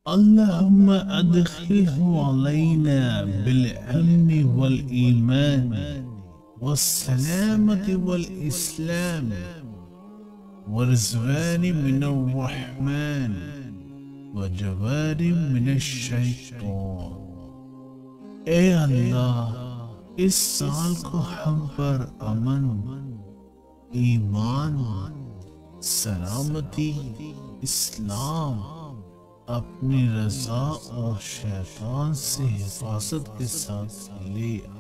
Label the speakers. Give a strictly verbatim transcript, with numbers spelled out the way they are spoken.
Speaker 1: اللهم أدخله علينا بالأمن والإيمان والسلامة والإسلام ورزوان من الرحمن وجوار من الشيطان। ए अल्लाह, इस साल को हम पर अमन, ईमान, सलामती, इस्लाम, अपनी रज़ा और शैतान से हिफाजत के साथ ले